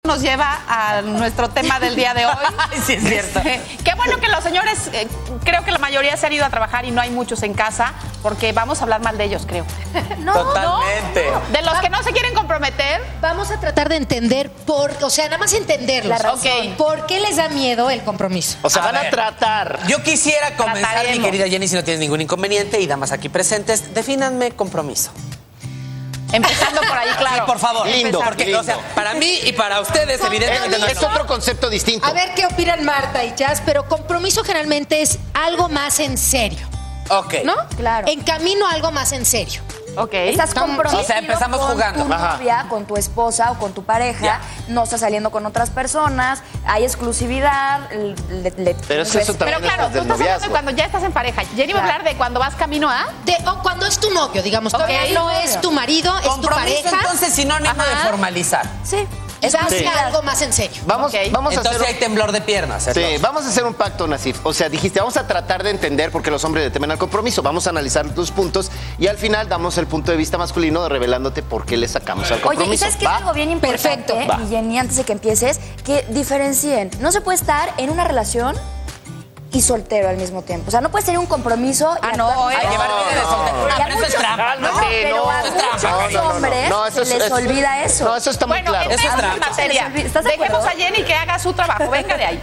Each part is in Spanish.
Nos lleva a nuestro tema del día de hoy. Sí, es cierto. Qué bueno que los señores, creo que la mayoría se han ido a trabajar y no hay muchos en casa, porque vamos a hablar mal de ellos, creo. No, totalmente. No. De los que no se quieren comprometer. Vamos a tratar de entender o sea, nada más entenderlos. Ok. ¿Por qué les da miedo el compromiso? O sea, van a tratar. Yo quisiera comenzar, Trataremos. mi querida Jenny, si no tienes ningún inconveniente, y damas aquí presentes, defínanme compromiso. Empezando por ahí, claro. Sí, por favor. Lindo, Porque, lindo. o sea, para mí y para ustedes, evidentemente, no Es otro concepto distinto. A ver qué opinan Marta y Jazz, pero compromiso generalmente es algo más en serio, Ok. ¿no? Claro. En camino a algo más en serio. Ok. Estás comprometido O sea, empezamos con jugando. tu Ajá. novia, con tu esposa o con tu pareja, Ya. no estás saliendo con otras personas, hay exclusividad. Pero eso Pero también claro, es tú del estás hablando de noviazgo. cuando ya estás en pareja. Jenny va a hablar de cuando vas camino a... O cuando es tu novio, digamos, todavía Ok. no es tu marido, es tu Compromiso, pareja. entonces, sinónimo de Ajá. formalizar. Sí. Es Estás algo más en serio. Vamos, Ok. vamos a Entonces hacer. hay temblor de piernas. Sí, vamos a hacer un pacto, Nasif. O sea, dijiste, vamos a tratar de entender por qué los hombres le temen al compromiso. Vamos a analizar tus puntos y al final damos el punto de vista masculino revelándote por qué le sacamos al compromiso. Oye, ¿y sabes qué es ¿Va? algo bien importante? Perfecto. Va. Y Jenny, antes de que empieces, que diferencien. No se puede estar en una relación y soltero al mismo tiempo. O sea, no puedes tener un compromiso y Ah, no, actuar- hay llevar vida de soltero. Y a Pero eso es muchos- trampa. Cálmate, pero no, a eso es muchos trampa. hombres No, eso es- les eso- olvida eso. No, eso está muy Bueno, claro. empezamos Eso es en trampa. materia. ¿Estás de Dejemos acuerdo? a Jenny que haga su trabajo. Venga de ahí.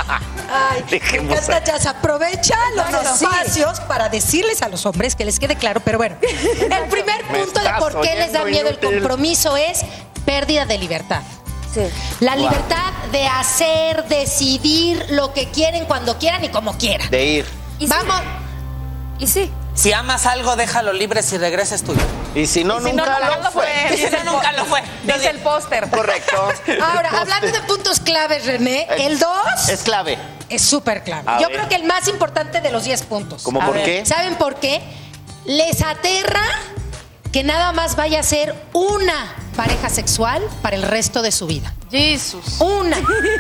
Ay, Dejemos me encanta, Jazz. Aprovecha los espacios para decirles a los hombres que les quede claro. Pero bueno, el primer Me punto de estás por qué les da oyendo miedo el inútil. compromiso es pérdida de libertad. Sí. La libertad de hacer, decidir lo que quieren, cuando quieran y como quieran. De ir. Y sí. Vamos. Y sí. Si amas algo, déjalo libre, si regresa es tuyo. Y si no, Si no, nunca nunca lo fue. Si no, nunca lo fue. Dice el póster. Correcto. Ahora, hablando de puntos claves, René, el 2 Es clave. es súper clave. A Yo ver. creo que el más importante de los 10 puntos. ¿Cómo A por ver. qué? ¿Saben por qué? Les aterra que nada más vaya a ser una pareja sexual para el resto de su vida. Jesús. Una.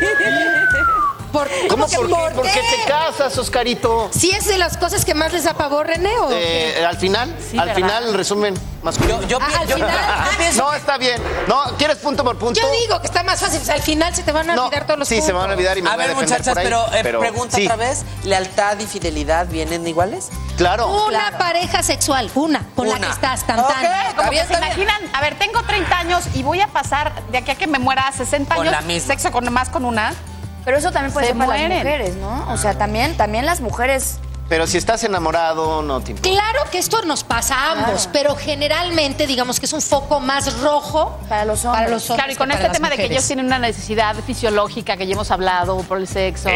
¿Cómo que por qué? ¿Por qué te casas, Oscarito? ¿Sí es de las cosas que más les apagó, René? ¿O qué? Al final, Sí, al ¿verdad? final, el resumen masculino. Yo al yo final. pienso. No, está bien. No, ¿quieres punto por punto? Yo digo que está más fácil. Al final se te van a No, olvidar todos los sí, puntos. se me van a olvidar y me A voy a ver, defender muchachas, por ahí, pero pregunta sí. otra vez: ¿lealtad y fidelidad vienen iguales? Claro. Una pareja sexual, una, con la Una. que estás, tan, Ok. tan. Como bien, que se está bien. imaginan, a ver, tengo 30 años y voy a pasar de aquí a que me muera a 60 Con años. la misma. Sexo más con una. Pero eso también puede Se ser para mueren. las mujeres, ¿no? O sea, también las mujeres. Pero si estás enamorado, no te importa. Claro que esto nos pasa a ambos, pero generalmente digamos que es un foco más rojo Para los hombres. Claro, y con que este para tema las de que ellos mujeres. tienen una necesidad fisiológica que ya hemos hablado por el sexo.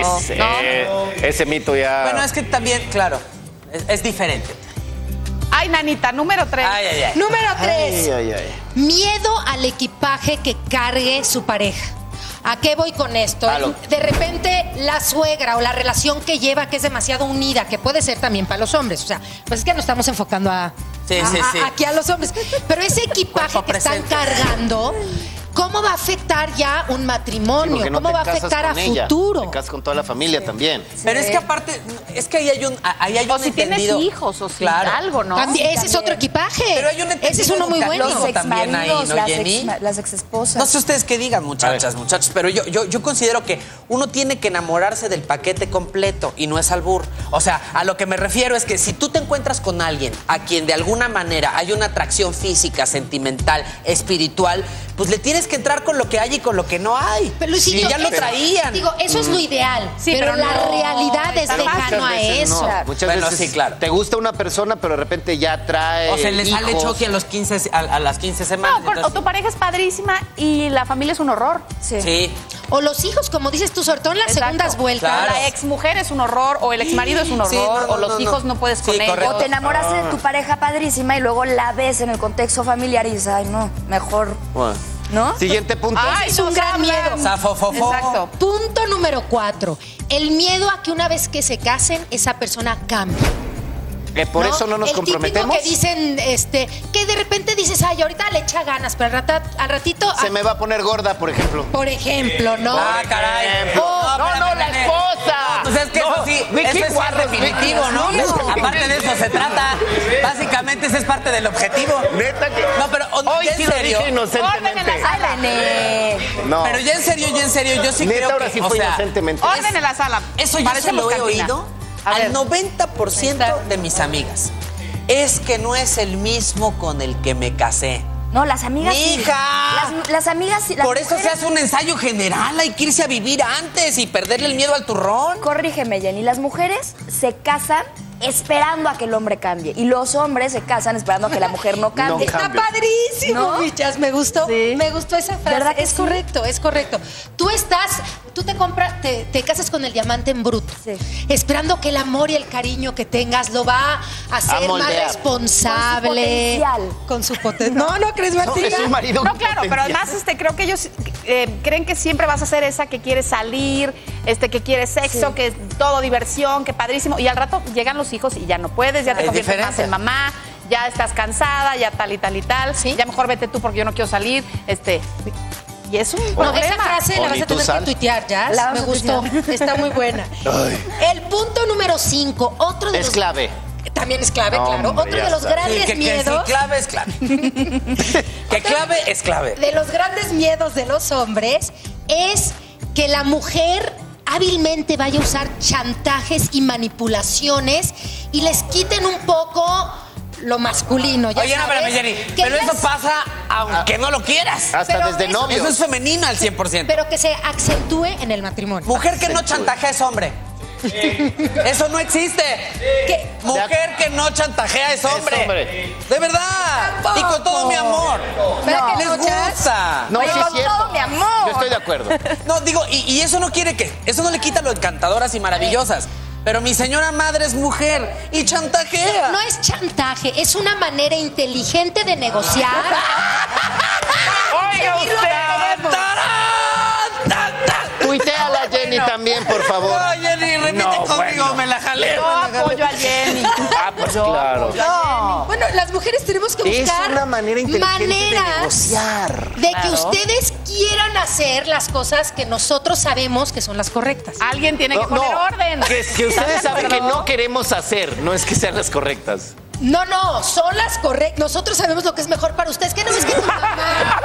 Ese mito ya. Bueno, es que también, claro, es diferente. Ay, nanita, número 3. Ay, ay, ay. Número 3. Ay, ay, ay. Miedo al equipaje que cargue su pareja. ¿A qué voy con esto? Palo. De repente la suegra o la relación que lleva que es demasiado unida, que puede ser también para los hombres. O sea, pues es que nos estamos enfocando Sí, sí, sí. aquí a los hombres. Pero ese equipaje Cuerpo que están presente. cargando, ¿cómo va a afectar ya un matrimonio? Porque no ¿Cómo te va a casas afectar a con ella, futuro? Te casas con toda la familia también. Pero es que aparte, es que ahí hay O un si tienes entendido. hijos o si Claro. algo, ¿no? También, ese es también. otro equipaje. Pero hay un Ese es uno muy bueno. educativo Los también ahí, exmaridos, ¿no, Jenny? las exesposas. No sé ustedes qué digan, muchachas, muchachos, pero yo considero que uno tiene que enamorarse del paquete completo y no es albur. O sea, a lo que me refiero es que si tú te encuentras con alguien a quien de alguna manera hay una atracción física, sentimental, espiritual, pues le tienes que entrar con lo que hay y con lo que no hay. Pero Luisito, y ya lo eso- traían. Digo, eso es lo ideal. Sí, pero pero la no, realidad es tan lejano a Muchas veces eso. no. Muchas Bueno, veces sí, claro. te gusta una persona, pero de repente ya trae. O se le sale hijos. choque a las 15 semanas. No, o entonces- tu pareja es padrísima y la familia es un horror. Sí. O los hijos, como dices tú, sobre todo en las Exacto. segundas vueltas. Claro. La ex mujer es un horror, o el ex marido es un horror, Sí, no, o los hijos no puedes Sí, con ellos. correcto. O te enamoras de tu pareja padrísima y luego la ves en el contexto familiar y dices, ay, no, mejor. Bueno. ¿No? Siguiente punto. Ay, Es un nos gran hablan. miedo. Zafofofo. Exacto. Punto número 4. El miedo a que una vez que se casen, esa persona cambie. Por eso no nos comprometemos. El típico que dicen, que de repente dices, ay, ahorita le echa ganas, pero al ratito... Se me va a poner gorda, por ejemplo. Por ejemplo, ¿no? Ah, caray. No, la esposa. Pues es que eso sí, eso es definitivo, ¿no? Aparte de eso se trata. Básicamente ese es parte del objetivo. Neta que... No, pero hoy ya sí en lo serio. dije inocentemente. No. Pero ya en serio, yo sí Neta, creo que... ahora sí fue inocentemente. Orden en la sala. Eso yo se lo he oído al 90% de mis amigas. Es que no es el mismo con el que me casé. No, las amigas sí. ¡Mija! Las amigas sí. Las Por eso se mujeres- hace un ensayo general. Hay que irse a vivir antes y perderle el miedo al turrón. Corrígeme, Jenny. Las mujeres se casan esperando a que el hombre cambie. Y los hombres se casan esperando a que la mujer no cambie. No Está cambie. padrísimo, ¿No? Michas, me gustó. Sí. Me gustó esa frase. ¿Verdad que es sí? correcto, es correcto. Tú te compras, te casas con el diamante en bruto, Sí. esperando que el amor y el cariño que tengas lo va a hacer más moldear. responsable. Con su potencial. Con su potencial. No, ¿crees, No, Martina? es un marido No, con claro, pero potencial. además creo que ellos creen que siempre vas a ser esa que quiere salir, que quiere sexo, Sí. que es todo diversión, que padrísimo. Y al rato llegan los hijos y ya no puedes, ya te Es conviertes más diferente. en mamá, ya estás cansada, ya tal y tal y tal. Sí. Ya mejor vete tú porque yo no quiero salir. Y es un No, problema. esa frase O la ni vas a tú tener sal. que tuitear, ya. La vamos Me a gustó. tuitear. Está muy buena. El punto número 5, otro de Es los... clave. También es clave, claro. Hombre, Otro ya de los está. grandes Que miedos... sí, clave es clave. Que clave es clave. De los grandes miedos de los hombres es que la mujer hábilmente vaya a usar chantajes y manipulaciones y les quiten un poco lo masculino. Ya Oye, no, sabes, espérame, Jenny. que Pero eso ellas- pasa aunque no lo quieras. Hasta Pero desde eso- novios. Eso es femenino al 100%. Pero que se acentúe en el matrimonio. Mujer que no chantajea es hombre. Eso no existe. ¿Qué? Mujer que no chantajea es hombre. hombre. De verdad. Tampoco. Y con todo mi amor. ¿Verdad que Les no, Chas? gusta. No, Oye, sí es con cierto. todo mi amor. Yo estoy de acuerdo. No, digo, y eso no quiere que. Eso no le quita lo encantadoras y maravillosas. Pero mi señora madre es mujer y chantajea. No es chantaje, es una manera inteligente de negociar. Oiga Seguir lo que queremos. Tuiteala, Jenny, también, por favor. No, Jenny, repite No, conmigo, bueno. me la jalé. Yo apoyo a Jenny. Ah, pues claro. No. Bueno, las mujeres tenemos que Es buscar una manera inteligente de maneras negociar. de que Claro. ustedes quieran hacer las cosas que nosotros sabemos que son las correctas. Alguien tiene que poner orden. Que ustedes saben que no queremos hacer, no es que sean las correctas. No, no, son las correctas. Nosotros sabemos lo que es mejor para ustedes. ¿Qué no es que tu mamá?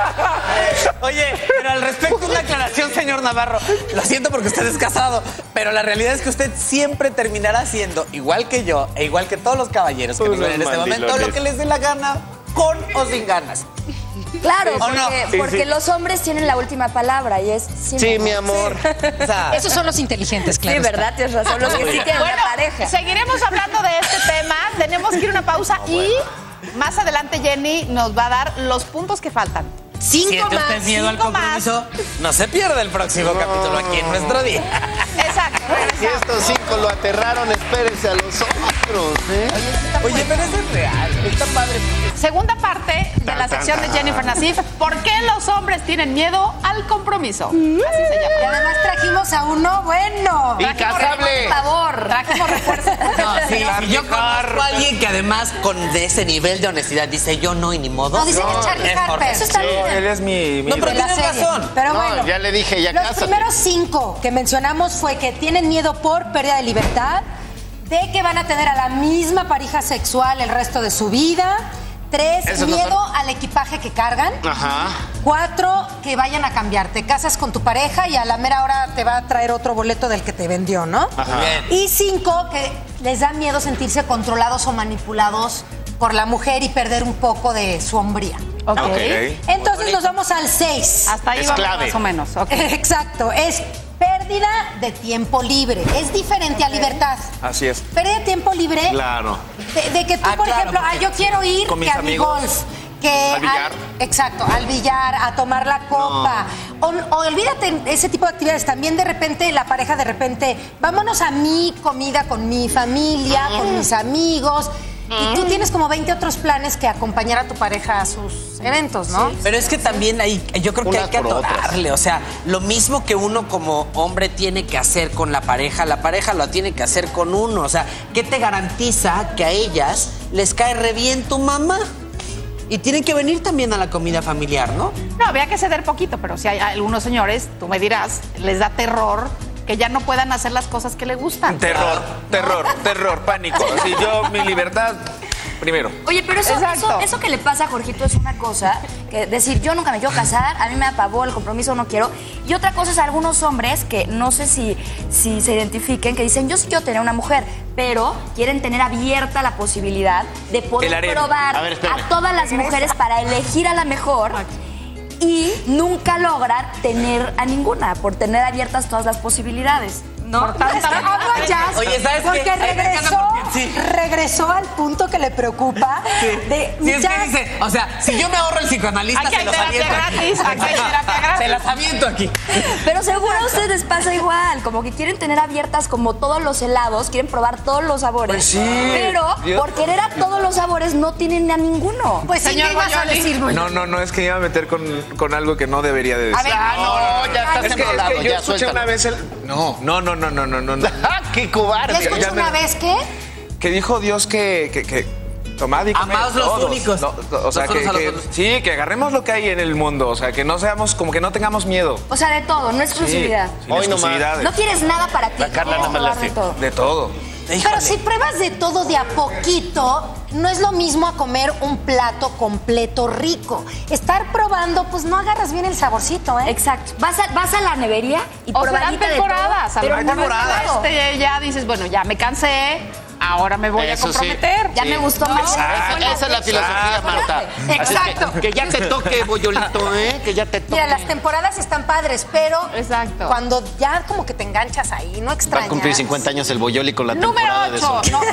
Oye, pero al respecto una aclaración, señor Navarro. Lo siento porque usted es casado, pero la realidad es que usted siempre terminará siendo, igual que yo, e igual que todos los caballeros que nos ven en este momento, lo que les dé la gana, con o sin ganas. Claro, ¿O no? porque Sí. los hombres tienen la última palabra y es... Sí, mi amor. O sea, Esos son los inteligentes, claro. Sí, ¿verdad? Tienes razón. Los que sí tienen Bueno, una pareja. seguiremos hablando de este tema. Tenemos que ir a una pausa y más adelante Jenny nos va a dar los puntos que faltan. 5 siente usted más. miedo al 5 más. compromiso, no se pierda el próximo capítulo aquí en nuestro día. Exacto. Si estos 5 lo aterraron, espérense a los otros, ¿eh? Oye, pero eso es real, está padre. Segunda parte de la sección de Jennifer Nassif. ¿Por qué los hombres tienen miedo al compromiso? Así se Y llama. además trajimos a uno bueno. Incasable. Por favor. Trajimos refuerzo. No, sí, si yo conozco a alguien que además de ese nivel de honestidad dice yo no y ni modo. No, dicen que Charlie es Harper. Jorge. Eso está bien. Él es mi No, pero De la tienes serie. razón. Pero No, bueno. ya le dije, ya Los cásate. primeros 5 que mencionamos fue que tienen miedo por pérdida de libertad, de que van a tener a la misma pareja sexual el resto de su vida. 3, Esos no miedo son- al equipaje que cargan. Ajá. 4, que vayan a cambiar. Te casas con tu pareja y a la mera hora te va a traer otro boleto del que te vendió, ¿no? Ajá. Bien. Y 5, que les da miedo sentirse controlados o manipulados por la mujer y perder un poco de su hombría. Ok. Ok. Entonces nos vamos al 6. Hasta ahí Es vamos clave. más o menos. Ok. Exacto, es pérdida de tiempo libre. Es diferente a libertad. Así es. Pérdida de tiempo libre Claro. de que tú, Ah, por claro, ejemplo, porque- yo quiero ir con mis que a mi amigos. golf, que Al billar. exacto, al billar, a tomar la copa. O olvídate ese tipo de actividades. También de repente la pareja vámonos a mi comida con mi familia, con mis amigos. Y tú tienes como 20 otros planes que acompañar a tu pareja a sus eventos, ¿no? Pero es que también yo creo que hay que adorarle. O sea, lo mismo que uno como hombre tiene que hacer con la pareja lo tiene que hacer con uno. O sea, ¿qué te garantiza que a ellas les cae re bien tu mamá? Y tienen que venir también a la comida familiar, ¿no? No, había que ceder poquito, pero si hay algunos señores, tú me dirás, les da terror que ya no puedan hacer las cosas que les gustan. Terror, pánico. Así mi libertad primero. Oye, pero eso que le pasa a Jorgito es una cosa, que decir, yo nunca me quiero casar, a mí me apagó el compromiso, no quiero. Y otra cosa es algunos hombres que no sé si se identifiquen, que dicen, yo sí quiero tener una mujer, pero quieren tener abierta la posibilidad de poder probar a todas las mujeres para elegir a la mejor. Y nunca lograr tener a ninguna, por tener abiertas todas las posibilidades. ¿No? Oye, ¿sabes porque qué? regresó al punto que le preocupa. Sí, es que dice, o sea, si yo me ahorro el psicoanalista, se los aviento gratis, aquí hay terapia gratis. Se las aviento aquí. Pero seguro a ustedes les pasa igual, como que quieren tener abiertas como todos los helados, quieren probar todos los sabores. Pues sí. Pero por querer a todos los sabores no tienen a ninguno. Pues señor, ibas a decir, No, es que iba a meter con algo que no debería de decir. Ya estás es que yo escuché una vez No. ¡Qué cobarde! ¿Ya escuché una vez qué? Que dijo Dios que tomad y comed amaos los únicos. No, o sea, sí, que agarremos lo que hay en el mundo. O sea, que no seamos, como que no tengamos miedo. O sea, de todo, no exclusividad. Sí, sin exclusividades. No quieres nada para ti. La Carla nada más la hace. De todo. Pero si pruebas de todo de a poquito, no es lo mismo a comer un plato completo rico. Estar probando, pues no agarras bien el saborcito, ¿eh? Exacto. Vas a la nevería y o serán temporadas. Pero hay temporadas. Ya dices, bueno, ya me cansé. Ahora me voy a comprometer. Ya me gustó más. Esa es la filosofía, Marta. Exacto. Que ya te toque, boyolito, ¿eh? Que ya te toque. Mira, las temporadas están padres, pero exacto, cuando ya como que te enganchas ahí, no extrañas. Va a cumplir 50 años el boyoli con la temporada Número 8. No,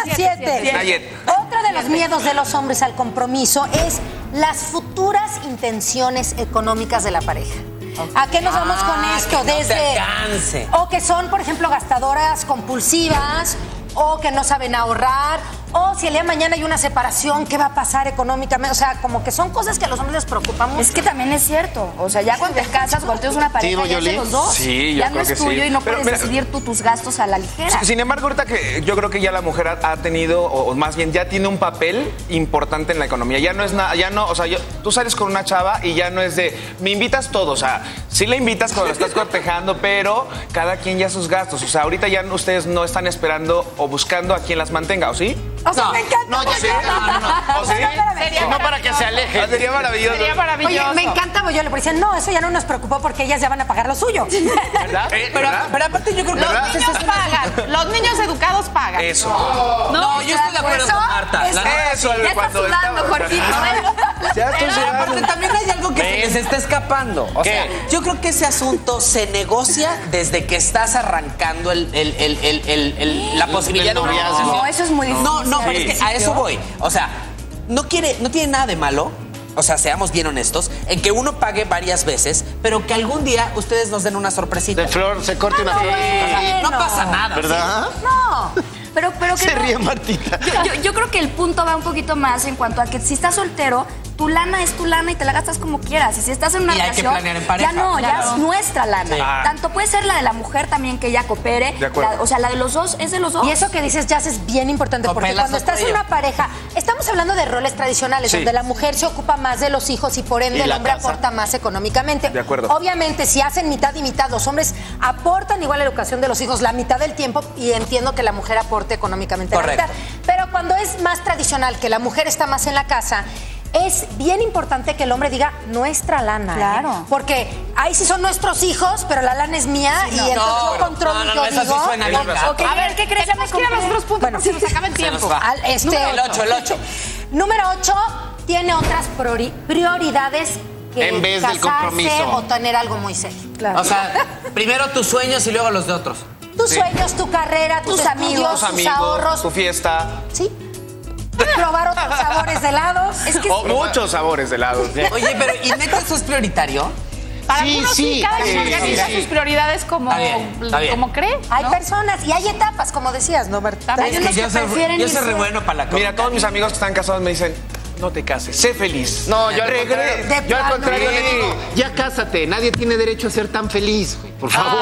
7. Otro de los miedos de los hombres al compromiso es las futuras intenciones económicas de la pareja. ¿A qué nos vamos con esto? Que no te alcance. O que son, por ejemplo, gastadoras compulsivas, o que no saben ahorrar, o si el día de mañana hay una separación, ¿qué va a pasar económicamente? O sea, como que son cosas que a los hombres les preocupan mucho. Es que también es cierto. O sea, ya cuando te casas, cuando tienes una pareja, ya de los dos. Sí, yo ya creo no es que tuyo sí. y no Pero, puedes decidir tú tus gastos a la ligera. Sin embargo, ahorita que yo creo que ya la mujer ha tenido, o más bien ya tiene un papel importante en la economía. Ya no es nada, ya no, o sea, tú sales con una chava y ya no es de, me invitas todo. O sea, sí la invitas cuando la estás cortejando, pero cada quien ya sus gastos. O sea, ahorita ya ustedes no están esperando o buscando a quien las mantenga, ¿o sí? O sea, me encanta. No, ya sé. ¿O sí? No, para que se aleje. Sería maravilloso. Sería maravilloso. Oye, me encanta Boyoli, porque dicen, no, eso ya no nos preocupó porque ellas ya van a pagar lo suyo. ¿Verdad? Pero aparte yo creo que Los niños pagan. Los niños educados pagan. Eso. No, yo estoy de acuerdo con Marta. Eso, Ya estás cuando sudando, estaba- Jorgito. Ya estoy Pero aparte sudando. también hay algo que se les está escapando. O ¿Qué? sea, yo creo que ese asunto se negocia desde que estás arrancando la posibilidad de una noviazgo. relación. No, eso es muy difícil. No, pero es que a eso voy. O sea, no tiene nada de malo. O sea, seamos bien honestos, en que uno pague varias veces, pero que algún día ustedes nos den una sorpresita. De flor, se corte una flor. No pasa nada. ¿Verdad? No. Pero que Se no. ríe Martita. Yo creo que el punto va un poquito más en cuanto a que si estás soltero, tu lana es tu lana y te la gastas como quieras. Y si estás en una Y hay que relación, planear en pareja. ya no, ya Claro. es nuestra lana. Sí. Tanto puede ser la de la mujer también que ella coopere. De acuerdo. O sea, la de los dos es de los dos. Y eso que dices, Jazz, es bien importante, porque Copelas cuando estás en otro una pareja, estamos hablando de roles tradicionales, Sí. donde la mujer se ocupa más de los hijos y por ende Y el la hombre casa. aporta más económicamente. De acuerdo. Obviamente, si hacen mitad y mitad, los hombres aportan igual a la educación de los hijos la mitad del tiempo y entiendo que la mujer aporte económicamente la Correcto. mitad. Pero cuando es más tradicional, que la mujer está más en la casa, es bien importante que el hombre diga nuestra lana. Claro. Porque ahí sí son nuestros hijos, pero la lana es mía y entonces yo controlo y yo eso sí digo. suena bien. Ok, a ver, ¿qué crees? Tenemos que ir a los otros puntos Bueno, porque se nos acaba el Se tiempo. nos va. El 8. Número 8 tiene otras prioridades que En vez del casarse compromiso. o tener algo muy serio. O sea, primero tus sueños y luego los de otros. Tus sueños, tu carrera, tus amigos, Tus tus ahorros. tu fiesta. Sí. Probar otros sabores de helados. Es que O muchos sabores de helados. Oye, pero ¿y neta eso es prioritario? Para algunos sí, cada quien organiza sus prioridades como, está bien. como cree. Hay ¿no? personas y hay etapas, como decías, ¿no, Berta? Hay Es unos que que prefieren yo soy irse- re bueno para la Mira, todos mis amigos que están casados me dicen, no te cases, sé feliz. No, yo al plano. contrario le digo, ya cásate, nadie tiene derecho a ser tan feliz, güey, por favor.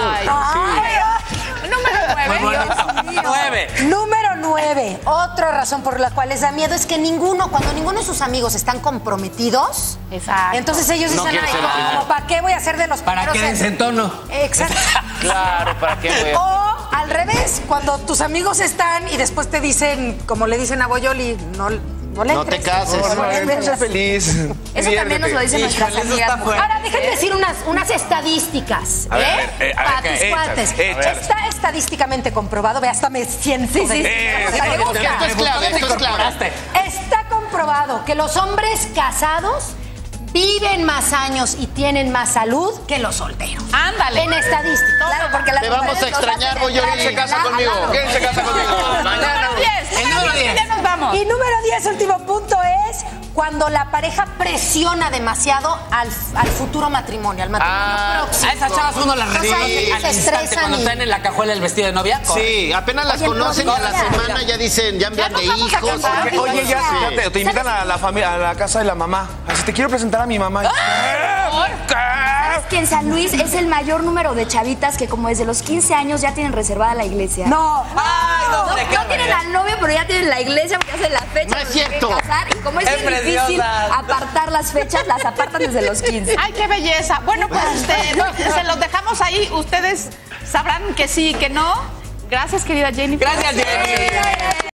Número 9. 9. Número 9. Otra razón por la cual les da miedo es que cuando ninguno de sus amigos están comprometidos, Exacto. entonces ellos No dicen, quiere ser el primero. ¿para qué voy a ser de los Para primeros? quédense en tono. Exacto. Claro, ¿para qué, güey? O al revés, cuando tus amigos están y después te dicen, como le dicen a Boyoli, no le No te entres. cases. No le entres. Sé feliz. Eso también nos lo dicen nuestras Híjole, eso amigas. está fuerte. Ahora, déjenme decir unas estadísticas, A ver, para ¿qué? tus Échalas, cuates. échalas. Está estadísticamente comprobado, ve, hasta me siento. Sí, sí. Me gusta. Esto es clave, esto es clave. Está comprobado que los hombres casados viven más años y tienen más salud que los solteros. Ándale. En estadísticas. Claro, porque las Te vamos mujeres a nos extrañar, hacen Boyoli. entrar Se en casa la- conmigo. al lado. ¿Quién se casa conmigo? Mañana. Número 10. El número 10. Ya nos vamos. Y número 10, último punto, es cuando la pareja presiona demasiado al futuro matrimonio, al matrimonio próximo. A esas chavas uno las recibe O sea, al se instante estresan cuando y- están en la cajuela el vestido de novia. Sí, apenas las Oye, conocen y a la todavía. semana ya dicen, ya envían Ya de nos vamos a hijos. casar. Oye, ya te invitan a la familia, a la casa de la mamá. Así te quiero presentar a mi mamá. ¿Sabes que en San Luis es el mayor número de chavitas que como desde los 15 años ya tienen reservada la iglesia? No. Ay, No, ¿dónde? no tienen al novio, pero ya tienen la iglesia porque hacen la fecha. No es donde se cierto. quieren casar, y como es Es bien difícil preciosa. apartar las fechas, las apartan desde los 15. Ay, qué belleza. Bueno, pues se los dejamos ahí. Ustedes sabrán que sí y que no. Gracias, querida Jennifer. Gracias, Jenny.